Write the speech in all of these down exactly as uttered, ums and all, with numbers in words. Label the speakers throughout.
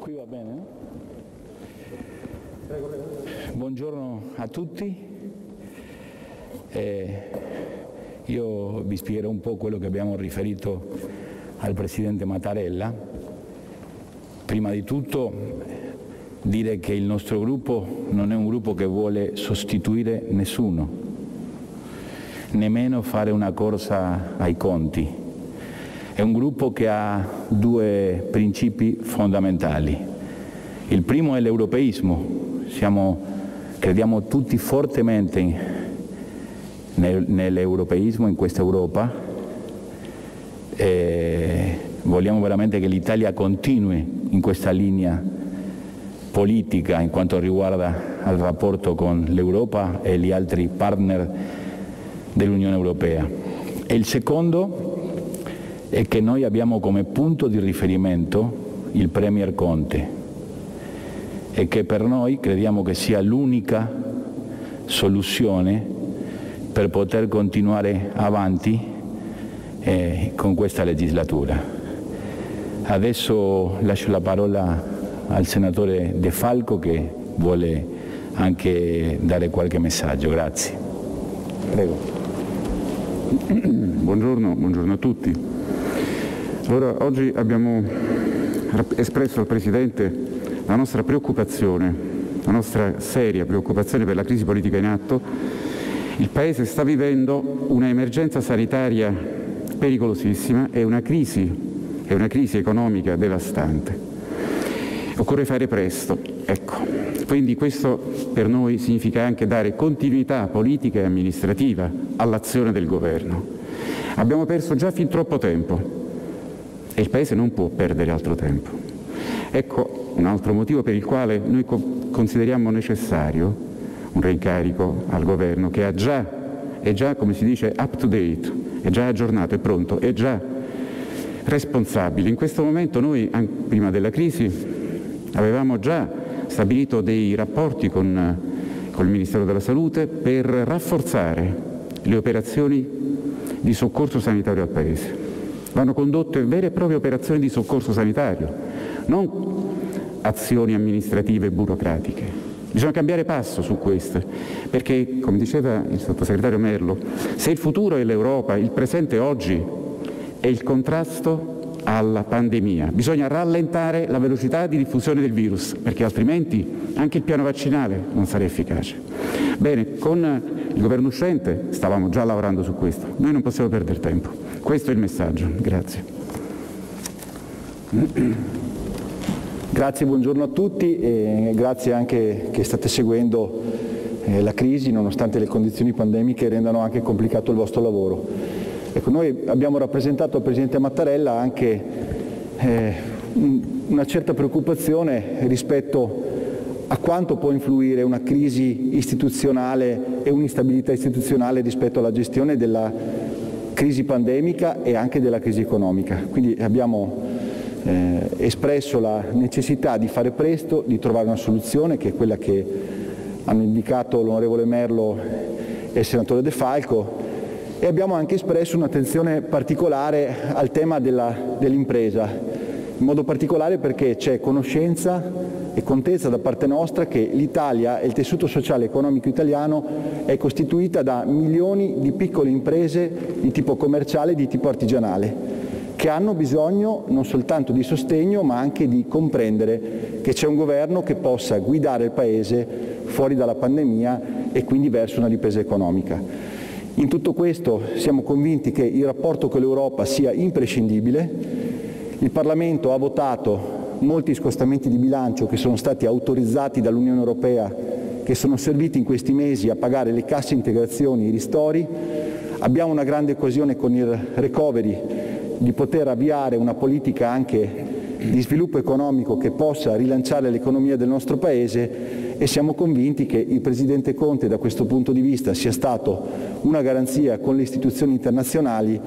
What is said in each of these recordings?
Speaker 1: Qui va bene? Buongiorno a tutti. Eh, io vi spiegherò un po' quello che abbiamo riferito al Presidente Mattarella. Prima di tutto dire che il nostro gruppo non è un gruppo che vuole sostituire nessuno, nemmeno fare una corsa ai conti. È un gruppo che ha due principi fondamentali. Il primo è l'europeismo. Siamo, crediamo tutti fortemente in, nel, nell'europeismo, in questa Europa. E vogliamo veramente che l'Italia continui in questa linea politica in quanto riguarda il rapporto con l'Europa e gli altri partner dell'Unione Europea. E il secondo è che noi abbiamo come punto di riferimento il Premier Conte e che per noi crediamo che sia l'unica soluzione per poter continuare avanti eh, con questa legislatura. Adesso lascio la parola al senatore De Falco che vuole anche dare qualche messaggio. Grazie. Prego.
Speaker 2: Buongiorno, buongiorno a tutti. Allora, oggi abbiamo espresso al Presidente la nostra preoccupazione, la nostra seria preoccupazione per la crisi politica in atto. Il Paese sta vivendo una emergenza sanitaria pericolosissima e una crisi, è una crisi economica devastante. Occorre fare presto, ecco. Quindi questo per noi significa anche dare continuità politica e amministrativa all'azione del Governo. Abbiamo perso già fin troppo tempo e il Paese non può perdere altro tempo. Ecco un altro motivo per il quale noi co- consideriamo necessario un reincarico al Governo che ha già, è già, come si dice, up to date, è già aggiornato, è pronto, è già responsabile. In questo momento noi, prima della crisi, avevamo già stabilito dei rapporti con, con il Ministero della Salute per rafforzare le operazioni di soccorso sanitario al Paese. Vanno condotte vere e proprie operazioni di soccorso sanitario, non azioni amministrative e burocratiche. Bisogna cambiare passo su queste, perché, come diceva il sottosegretario Merlo, se il futuro è l'Europa, il presente oggi è il contrasto alla pandemia. Bisogna rallentare la velocità di diffusione del virus, perché altrimenti anche il piano vaccinale non sarà efficace. Bene, con il governo uscente stavamo già lavorando su questo. Noi non possiamo perdere tempo. Questo è il messaggio. Grazie.
Speaker 1: Grazie, buongiorno a tutti e grazie anche che state seguendo eh, la crisi nonostante le condizioni pandemiche rendano anche complicato il vostro lavoro. Ecco, noi abbiamo rappresentato al Presidente Mattarella anche eh, una certa preoccupazione rispetto a quanto può influire una crisi istituzionale e un'instabilità istituzionale rispetto alla gestione della crisi pandemica e anche della crisi economica. Quindi abbiamo eh, espresso la necessità di fare presto, di trovare una soluzione che è quella che hanno indicato l'onorevole Merlo e il senatore De Falco e abbiamo anche espresso un'attenzione particolare al tema della, dell'impresa, in modo particolare perché c'è conoscenza e contezza da parte nostra che l'Italia e il tessuto sociale e economico italiano è costituita da milioni di piccole imprese di tipo commerciale e di tipo artigianale, che hanno bisogno non soltanto di sostegno ma anche di comprendere che c'è un governo che possa guidare il Paese fuori dalla pandemia e quindi verso una ripresa economica. In tutto questo siamo convinti che il rapporto con l'Europa sia imprescindibile. Il Parlamento ha votato molti scostamenti di bilancio che sono stati autorizzati dall'Unione Europea, che sono serviti in questi mesi a pagare le casse integrazioni, i ristori. Abbiamo una grande occasione con il recovery di poter avviare una politica anche di sviluppo economico che possa rilanciare l'economia del nostro Paese e siamo convinti che il Presidente Conte da questo punto di vista sia stato una garanzia con le istituzioni internazionali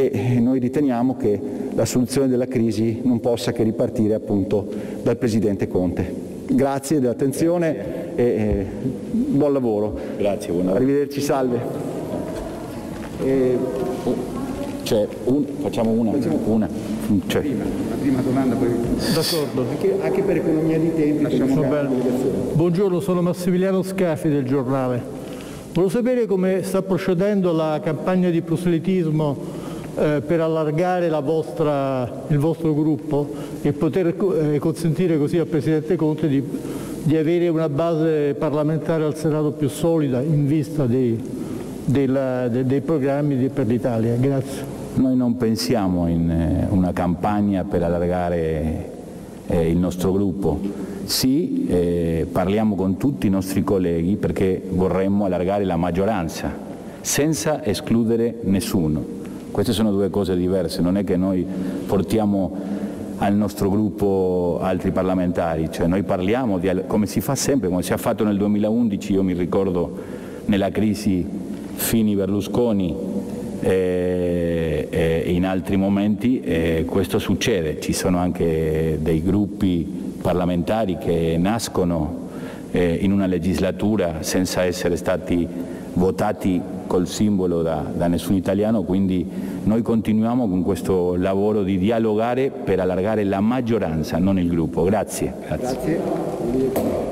Speaker 1: e noi riteniamo che la soluzione della crisi non possa che ripartire appunto dal Presidente Conte. Grazie dell'attenzione e eh, buon lavoro.
Speaker 3: Grazie, buon lavoro.
Speaker 1: Arrivederci, salve.
Speaker 3: E, oh, cioè, un, facciamo una. una.
Speaker 2: Cioè, prima, la prima domanda poi...
Speaker 3: D'accordo.
Speaker 1: Anche, anche per economia di tempo.
Speaker 2: Lasciamo
Speaker 3: Buongiorno, sono Massimiliano Scafi del Giornale. Volevo sapere come sta procedendo la campagna di proselitismo eh, per allargare la vostra, il vostro gruppo e poter eh, consentire così al Presidente Conte di, di avere una base parlamentare al Senato più solida in vista dei, della, dei, dei programmi di, per l'Italia. Grazie.
Speaker 4: Noi non pensiamo in una campagna per allargare eh, il nostro gruppo. Sì, eh, parliamo con tutti i nostri colleghi perché vorremmo allargare la maggioranza, senza escludere nessuno. Queste sono due cose diverse, non è che noi portiamo al nostro gruppo altri parlamentari, cioè noi parliamo di, come si fa sempre, come si è fatto nel duemilaundici, io mi ricordo nella crisi Fini-Berlusconi, e, e in altri momenti eh, questo succede, ci sono anche dei gruppi parlamentari che nascono eh, in una legislatura senza essere stati votati col simbolo da, da nessun italiano, quindi noi continuiamo con questo lavoro di dialogare per allargare la maggioranza, non il gruppo. Grazie. Grazie. Grazie.